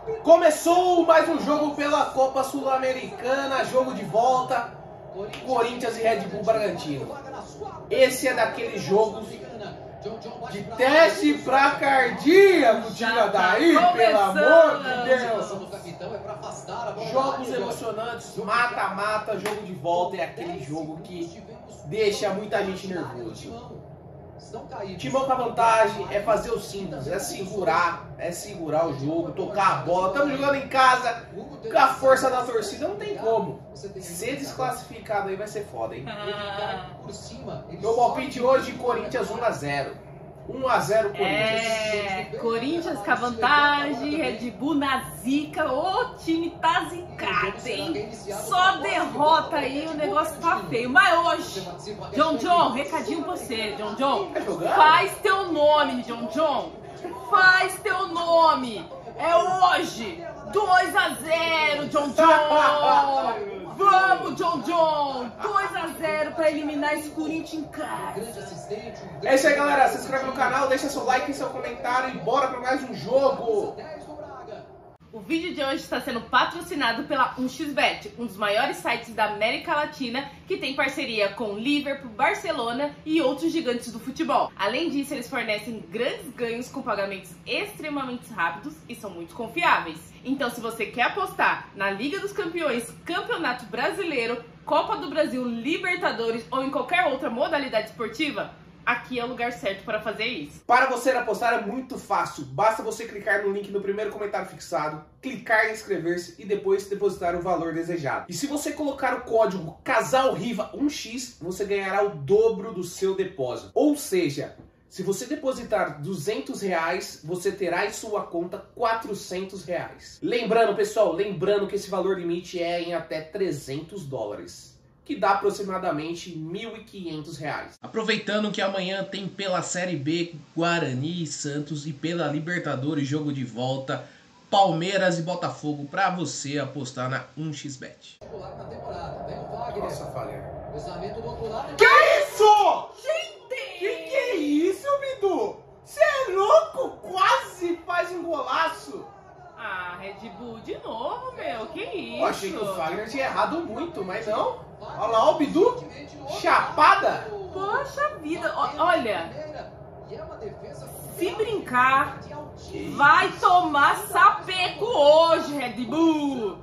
Começou mais um jogo pela Copa Sul-Americana, jogo de volta, Corinthians e Red Bull Bragantino. Esse é daqueles jogos de teste pra cardíaco, tira daí, pelo amor de Deus. Jogos emocionantes, mata-mata, jogo de volta, é aquele jogo que deixa muita gente nervoso. Timão com a vantagem é fazer o simples, é segurar o jogo, tocar a bola. Estamos jogando em casa, com a força da torcida, não tem como. Ser desclassificado aí vai ser foda, hein? Meu palpite hoje, Corinthians 1-0. 1-0 Corinthians. Corinthians com a vantagem, Red Bull na zica. O time tá zicado, hein? Só derrota aí, o negócio tá feio. Mas hoje, John, recadinho pra você, John. Faz teu nome, John. Faz teu nome. É hoje. 2-0, John. Vamos, John! 2-0 pra eliminar esse Corinthians em casa. É isso aí, galera. Se inscreve no canal, deixa seu like e seu comentário e bora pra mais um jogo. O vídeo de hoje está sendo patrocinado pela 1xBet, um dos maiores sites da América Latina que tem parceria com Liverpool, Barcelona e outros gigantes do futebol. Além disso, eles fornecem grandes ganhos com pagamentos extremamente rápidos e são muito confiáveis. Então, se você quer apostar na Liga dos Campeões, Campeonato Brasileiro, Copa do Brasil, Libertadores ou em qualquer outra modalidade esportiva, aqui é o lugar certo para fazer isso. Para você apostar é muito fácil. Basta você clicar no link no primeiro comentário fixado, clicar em inscrever-se e depois depositar o valor desejado. E se você colocar o código CASALRIVA1x, você ganhará o dobro do seu depósito. Ou seja, se você depositar R$200, você terá em sua conta R$400. Lembrando, pessoal, que esse valor limite é em até $300. Que dá aproximadamente R$1.500. Aproveitando que amanhã tem pela Série B Guarani e Santos e pela Libertadores jogo de volta Palmeiras e Botafogo para você apostar na 1xBet. Nossa, falha. Que isso? Gente! Que é isso, Bidu? Você é louco? Quase faz um golaço. Ah, Red Bull de novo, meu. Que isso? Eu achei que o Fagner tinha errado muito, mas não. Olha lá, o Bidu. Chapada. Poxa vida. Olha, se brincar, vai tomar sapeco hoje, Red Bull.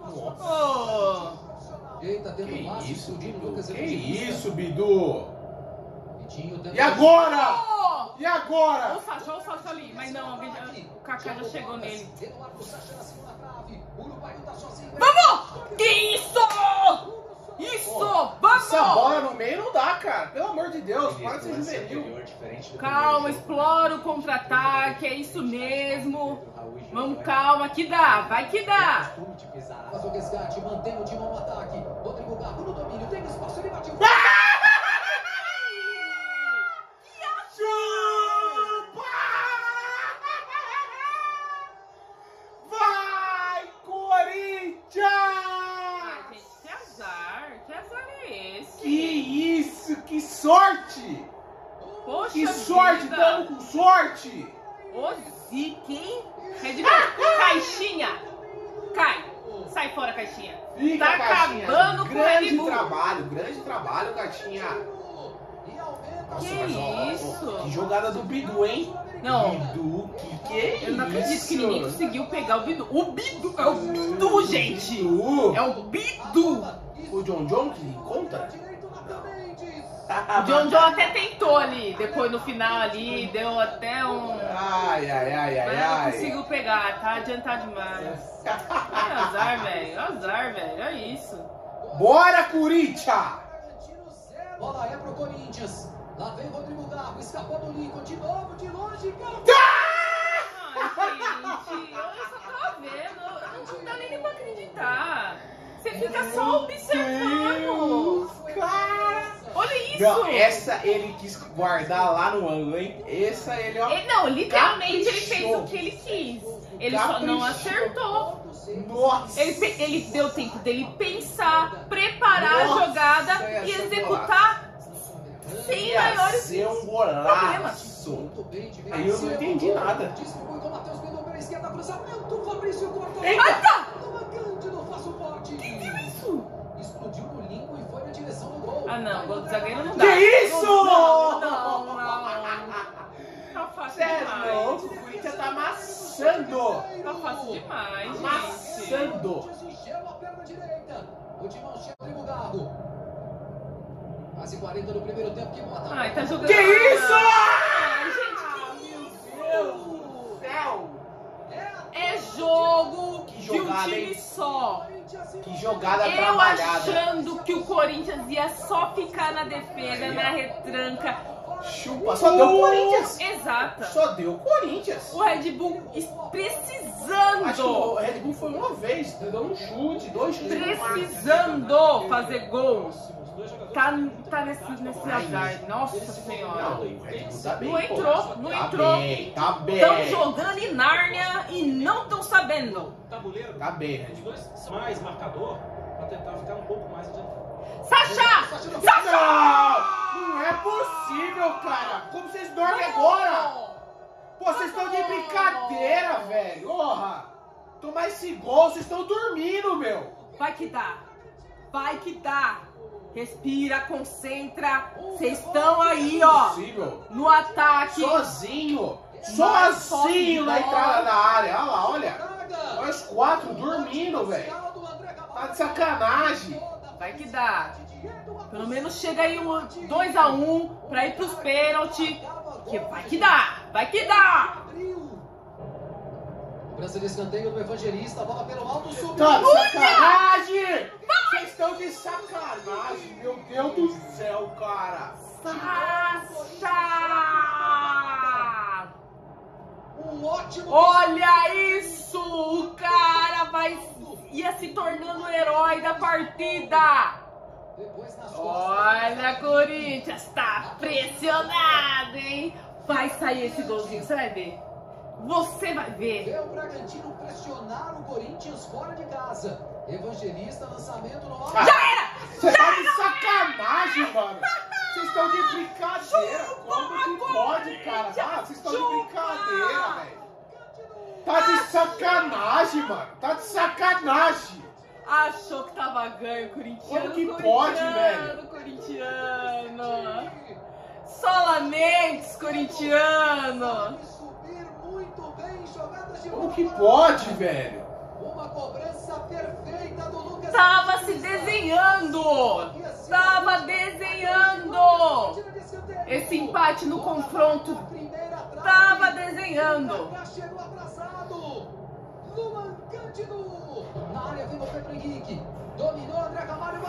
Que isso, Bidu? Que isso, Bidu? E agora? E agora? Olha o Sacha ali. Mas não, o Kaká já chegou nele. Vamos! Que isso? Isso! Vamos! Essa bola no meio não dá, cara. Pelo amor de Deus, para de ser juvenil. Calma, explora o contra-ataque, é isso mesmo. Vamos, calma, que dá, vai que dá. Faz o resgate, mantém o Timão no ataque. Rodrigo Garro no domínio, tem espaço, ele bateu. Que sorte! Poxa, que sorte, estamos com sorte! Ô, zica, hein? Red Bull, caixinha! Cai! Sai fora, caixinha! Fica, tá caixinha. Acabando com o Red Bull! Grande trabalho, caixinha! Nossa, que isso? Que jogada do Bidu, hein? Não. Bidu, que é isso? Eu não acredito que ninguém conseguiu pegar o Bidu. O Bidu é o Bidu, gente! Bidu. É o Bidu! O John que conta? O John até tentou ali, depois no final ali, deu até um... Ai. Mas não conseguiu pegar, tá adiantado demais. É azar, velho, é isso. Bora, Corinthians! Bola é pro Corinthians. Lá vem Rodrigo Garro, escapou do Lincoln, de novo, de longe, Ai, gente, eu só tava vendo, não dá nem pra acreditar. Você fica só observando. Cara. Olha isso! Não, essa ele quis guardar lá no ângulo, hein? Essa ele, ó. Não, literalmente caprichou. ele fez o que ele quis. Ele só não acertou. Nossa! Ele deu tempo dele pensar, preparar a jogada e executar sem maiores ser um golaço. Aí eu não entendi nada. esquerda, cruzamento, Fabrício corta. Eita! Luan Cândido faz o corte. Que isso? Explodiu no limbo e foi na direção do gol. Ah, não, gol do zagueiro não dá. Que isso? Não. Tá fácil Sério, demais. o Corinthians tá amassando. Tá fácil demais, gente. Amassando. Gela a perna direita. O Timão chega o Tribugarro. Quase 40 no primeiro tempo. Que bota. Ai, tá jogando. Que isso? Ai, gente, que Meu Deus do céu. é jogo Que de um jogada, time hein? só. Que jogada Eu trabalhada. achando que o Corinthians ia só ficar na defesa, na retranca. Chupa, só deu o Corinthians. Exata. Só deu o Corinthians. O Red Bull Acho que o precisando. Red Bull foi uma vez, deu um chute, 2 chutes. Precisando fazer gol. Tá nesse azar. Nossa senhora. Não, o Red Bull tá bem. Não pô. entrou, não entrou. Tá bem. Estão jogando em Nárnia e não estão sabendo. Tabuleiro. Tá bem, Red Os Bull. dois mais marcador pra tentar ficar um pouco mais adiantado. Sacha! Não é possível, cara. Como vocês dormem agora? Pô, vocês estão de brincadeira, velho. Porra. Tomar esse gol, vocês estão dormindo, meu. Vai que dá. Vai que dá. Respira, concentra. Vocês estão aí, ó. Possível. No ataque. Sozinho. Mas Sozinho na só entrada da área. Olha lá, olha. Braga. Olha os 4 dormindo, velho. Tá de sacanagem. Vai que dá. Pelo menos chega aí um 2-1 pra ir pros pênaltis. Que vai que dá. Vai que dá. Cobrança de escanteio do Evangelista. Bola pelo alto, subiu. Tá de sacanagem. Vocês estão de sacanagem. Meu Deus do céu, cara. Sacha! Um ótimo. Olha isso! O cara ia se tornando o herói da partida! Depois nas Olha, Corinthians, tá pressionado, hein? Vai sair esse golzinho, você vai ver. Você vai ver. Vê o Bragantino pressionar o Corinthians fora de casa. Evangelista, lançamento no alto. Já era! Você tá de sacanagem, mano. Vocês estão de brincadeira. Como que pode, cara? Ah, vocês estão de brincadeira, velho. Tá de sacanagem, mano. Tá de sacanagem. Achou que tava ganho, corintiano. Como que pode, velho? Corintiano. Solamente, corintiano. Subir muito bem, jogadas de Como que pode, velho? Uma cobrança perfeita do Lucas. Tava se desenhando. Tava desenhando. Esse empate no confronto. Tava desenhando. Chegou atrasado. Luan Cândido. Na área vem o Pedro Henrique. Dominou André Camargo.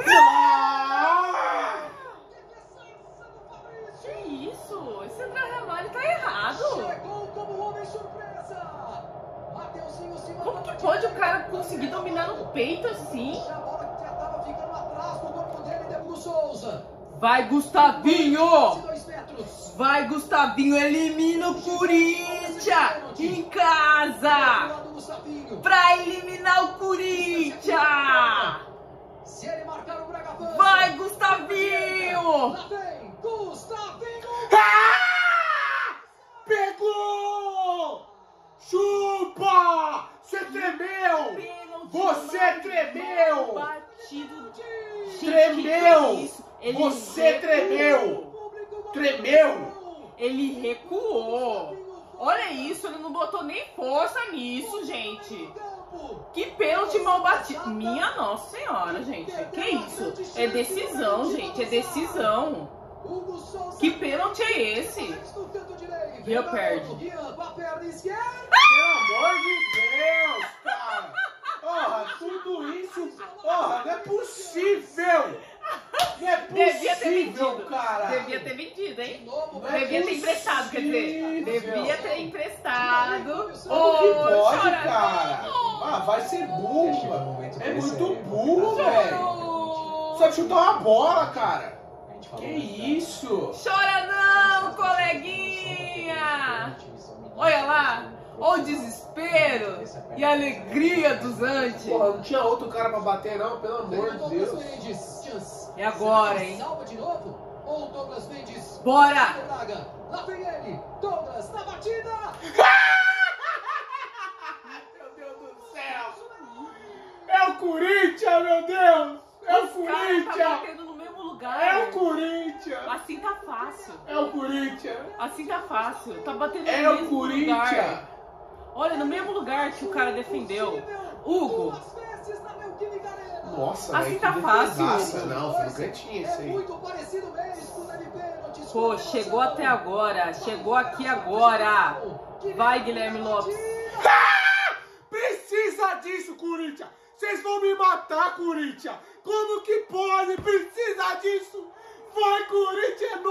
Que isso? Esse André Ramalho tá errado. Chegou como homem surpresa. Mateuzinho se Como que pode o cara conseguir dominar no peito assim? A bola que já estava ficando atrás do corpo dele, Diego Souza. Vai, Gustavinho! 2 metros. Vai, Gustavinho! Elimina o Corinthians em casa! Do Gustavinho. Pra eliminar o Corinthians! Se ele marcar o Braga avança. Vai, Gustavinho! Lá vem Gustavinho. Ah! Pegou! Chupa! Você tremeu! Você tremeu! Batido. Tremeu! Que isso? Ele Você recuou. tremeu! Tremeu! Ele recuou. Olha isso, ele não botou nem força nisso, gente. Que pênalti mal batido. Minha Nossa Senhora, gente. Que isso? É decisão, gente. É decisão. Que pênalti é esse? Rian perde. Com a perna esquerda. Pelo amor de Deus, cara! Porra, tudo isso. Porra, não é possível! Não é Devia ter possível, vendido. cara! Devia ter vendido, hein? Não é Devia ter emprestado, quer dizer. possível. Devia ter emprestado. Como que Ô, pode, chora. cara? Ah, vai ser burro, mano. É muito burro, velho. Chorou. Só chutar uma bola, cara. Que isso? Chora não, coleguinha! Olha lá, olha o desespero e a alegria dos antes. Porra, não tinha outro cara pra bater, não, pelo amor de Deus. É agora, hein? Salva de novo. Ou Douglas Mendes. Bora! Braga. Lá vem ele. Douglas na batida. Corinthians, meu Deus! É o Os caras Corinthians! tá batendo no mesmo lugar. É o Corinthians! Assim tá fácil. É o Corinthians! Assim tá fácil. Tá batendo É no o mesmo Corinthians! lugar. Olha, no mesmo lugar que o cara defendeu. Hugo. Nossa, Assim velho, tá que fácil, defesaça. Hugo. Não, foi no cantinho esse É aí. muito parecido mesmo, né, de pênalti. Pô, chegou até agora. Chegou aqui agora. Vai, Guilherme Lopes. Precisa disso, Corinthians! Vocês vão me matar, Corinthians! Como que pode? Precisa disso! Vai, Corinthians!